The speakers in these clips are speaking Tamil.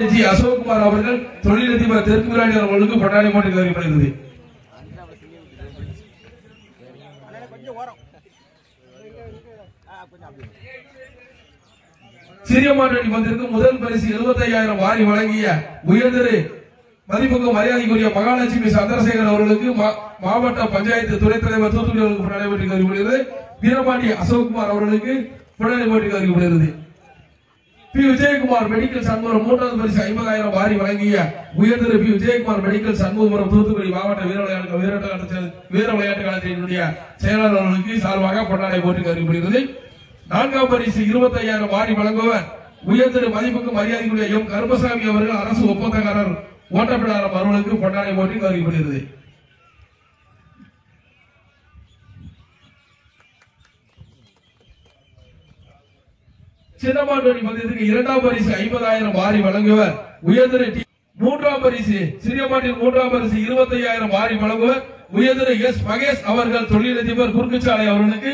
அசோக்குமார் அவர்கள் தொழிலதிபர் தெற்கு விராடி அவர்களுக்கு பட்டாணி போட்டி அறிவிக்கப்படுகிறது. சிறிய மாற்றணி வந்திருக்கு முதல் பரிசு 75,000 வாரி வழங்கிய உயர்திரு மதிப்புக்கு மரியாதைக்குரிய மகாலட்சுமி சந்திரசேகர் அவர்களுக்கு மாவட்ட பஞ்சாயத்து துணைத் தலைவர் தூத்துக்குடி அவர்களுக்கு பட்டாணி போட்டி அறிவிக்கப்படுகிறது. வீரபாண்டி அசோக்குமார் அவர்களுக்கு பட்டாணி போட்டி அறிவிக்கப்படுகிறது. பி விஜயகுமார் மெடிக்கல் சண்முகம் மூன்றாவது பரிசு 50,000 வாரி வழங்கிய உயர்திரு பி விஜயகுமார் மெடிக்கல் சண்முகம் தூத்துக்குடி மாவட்ட வீர விளையாட்டு கழகத்தினுடைய செயலாளர் அவர்களுக்கு சார்பாக பட்டாடை போட்டி அறிவிக்கப்படுகிறது. நான்காம் பரிசு 25,000 வாரி வழங்குவர் உயர்திரு மதிப்புக்கு மரியாதைக்குரிய எம் கருப்பசாமி அவர்கள் அரசு ஒப்பந்தக்காரர் ஓட்டப்பிடாரம் அவர்களுக்கு பட்டாடை போட்டி அறிவிக்கப்படுகிறது. சின்னமாட்டோடி மந்திரத்துக்கு இரண்டாம் பரிசு 50,000 வாரி வழங்குவர் உயர்திரு மூன்றாம் பரிசு சிறியமாட்டில் மூன்றாம் பரிசு 25,000 வாரி வழங்குவர் உயர்திரு எஸ் மகேஷ் அவர்கள் தொழிலதிபர் குறுக்குச்சாலை அவர்களுக்கு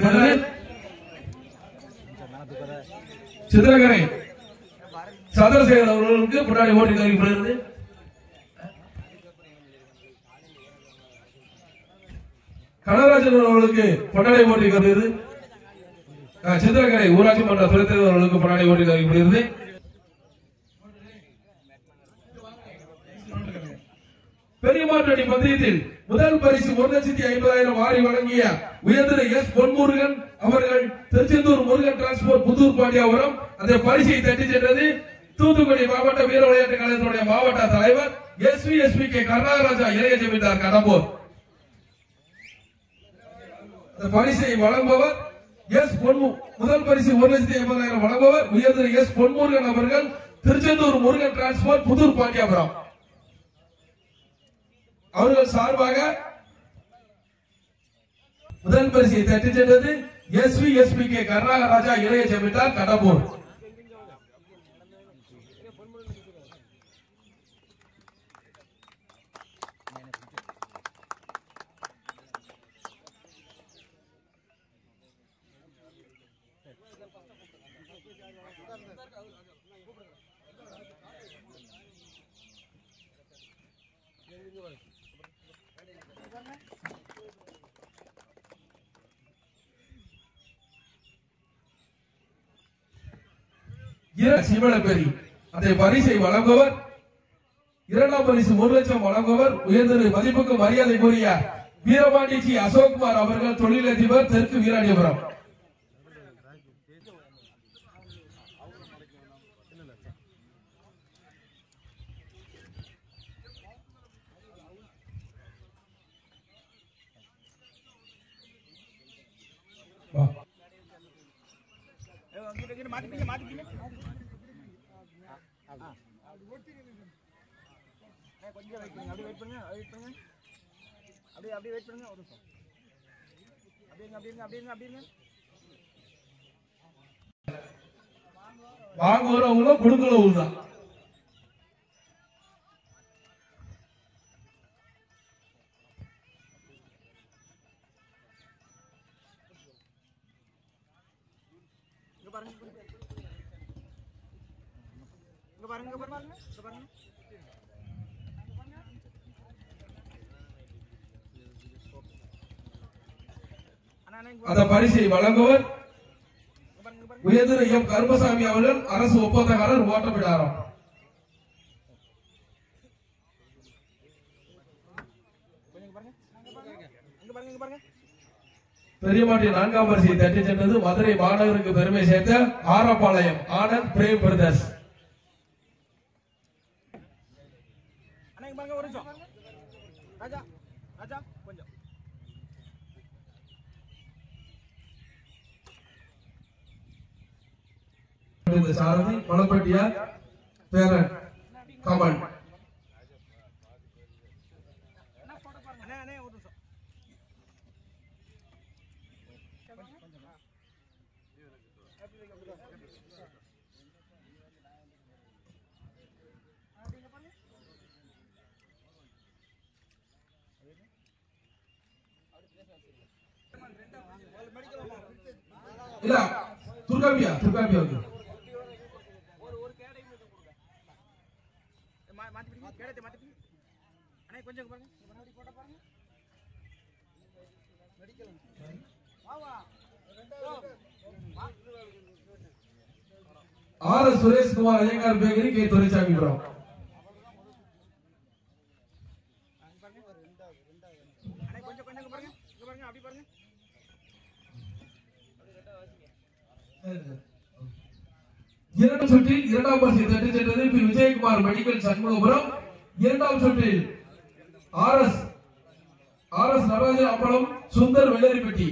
சித்திரகரை சந்திரசேகர் அவர்களுக்கு பட்டாணி போட்டி அறிவிக்கப்படுகிறது. கனகராஜன் அவர்களுக்கு பட்டாணி போட்டி வருகிறது. சித்திரகரை ஊராட்சி மன்ற துணைத் தலைவர் அவர்களுக்கு பட்டாணி போட்டி அறிவிக்கப்படுகிறது. பெரியமாற்றணி பந்தயத்தில் முதல் பரிசு 1,50,000 வாரி வழங்கிய உயர்திரு எஸ் பொன்முருகன் அவர்கள் திருச்செந்தூர் முருகன் டிரான்ஸ்போர்ட் புதூர் பாண்டியாபுரம் அந்த பரிசை தட்டி சென்றது தூத்துக்குடி மாவட்ட வீர விளையாட்டு கழகத்தினுடைய மாவட்ட தலைவர் எஸ்வி கே கருணாகராஜா இளைய ஜமீன்தார் கடம்பூர். அந்த பரிசை வழங்குபவர் முதல் பரிசு 1,50,000 வழங்குபவர் உயர்திரு எஸ் பொன்முருகன் அவர்கள் திருச்செந்தூர் முருகன் டிரான்ஸ்போர்ட் புதூர் பாண்டியாபுரம் அவர்கள் சார்பாக முதல் பரிசை தட்டி சென்றது எஸ்வி கே கருணாகராஜா இளைய ஜமீன்தார் கடம்பூர். சிவனபெரி அந்த பரிசை வழங்குவர் இரண்டாம் பரிசு 1,00,000 வழங்குவர் உயர்திரு மதிப்புக்கு மரியாதைக்குரிய வீரபாண்டி ஜி அசோக்குமார் அவர்கள் தொழிலதிபர் தெற்கு வீராடிபுரம். வாங்குறவங்களும் கொடுக்கிறவங்க தான். அந்த பரிசை வழங்குவர் உயர்திரு எம் கருப்பசாமி அவர்கள் அரசு ஒப்பந்தக்காரர் ஓட்டப்பிடாரம். பெரியமாட்டி நான்காம் பரிசை தட்டி சென்றது மதுரை மாநகருக்கு பெருமை சேர்த்த ஆரப்பாளையம் ஆனந்த் பிரேம் பிரதர்ஸ். சாரதி மலப்பட்டியார் பேரன் கமல். இல்ல துர்காபியா R Sureshkumar Iyengar bakery K Duraisamypuram. இரண்டாம் சுற்றில் இரண்டாம் பரிசை தட்டி சென்றது பி விஜயகுமார் மெடிக்கல் சண்முகபுரம். இரண்டாம் சுற்றில் ஆர் எஸ் நடராஜன் அப்பளம் சுந்தர் வெள்ளரிப்பட்டி.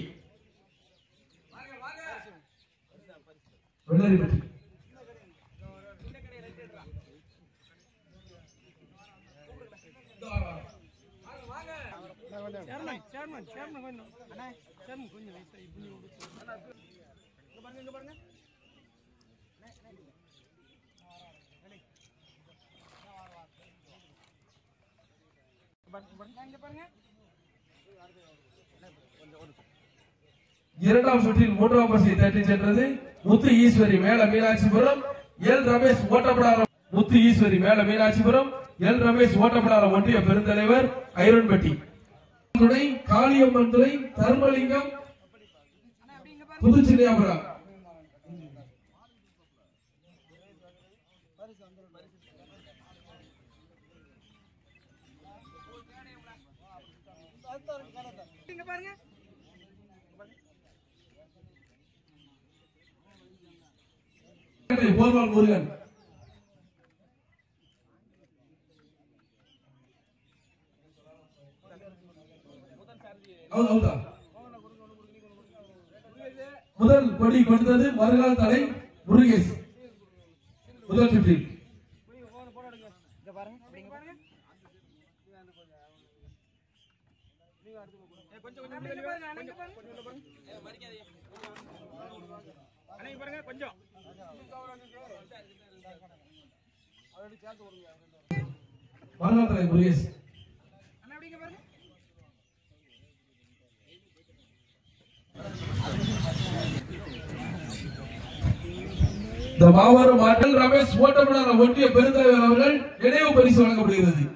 இரண்டாம் சுற்றில் மூன்றாம் பரிசை தட்டி சென்றது முத்து ஈஸ்வரி மேல மீனாட்சிபுரம். எல் ரமேஷ் ஓட்டப்படாரம் முத்து ஈஸ்வரி மேல மீனாட்சிபுரம். எல் ரமேஷ் ஓட்டப்படாரம் ஒன்றிய பெருந்தலைவர் ஐரன்பட்டி. துணை காளியம்மன் துணை தர்மலிங்கம் புதுச்சினியாபுரம். போர்வால் முருகன் முதல் கொடி கொடுத்தது மறுநாள் தலை முருகேஷ். முதல் சுற்றில் மறுநாள் தலை முருகேஷ். இந்த மாபெரும் மாற்றல் ரமேஷ் ஓட்டப்படாத ஒன்றிய பெருந்தலைவர் அவர்கள் நினைவு பரிசு வழங்கப்படுகிறது.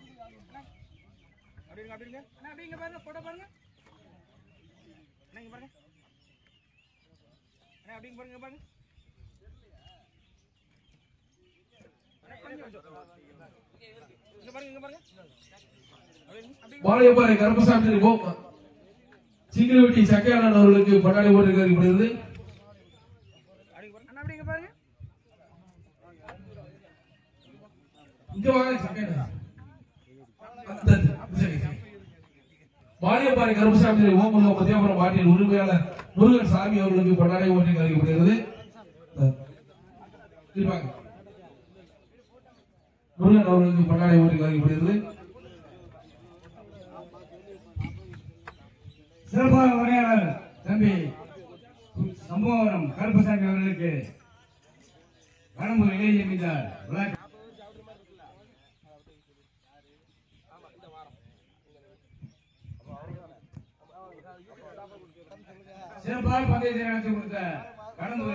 வாழையப்பாறை கருப்பசாமி சிங்கிலவட்டி சக்கையாளன் அவர்களுக்கு பட்டாளி ஓட்டுகிறது. வாழையப்பாறை கருப்பசாமி ஓமுக மத்தியபுரம் மாட்டின் உரிமையாளர் முருகன் சாமி அவர்களுக்கு பட்டாளி ஓட்டி அறிவிக்கப்படுகிறது. முருகன் அவர்களுக்கு பட்டாளி ஓட்டி அறிவிக்கப்படுகிறது. சிறப்பாக உரையாளர் தம்பி சம்பவம் கருப்பசாமி அவர்களுக்கு கடம்பூர் இளைய ஜமீன்தார் சிறப்பாக பந்தயத்தை நடத்தி கொடுத்த கடம்பூர்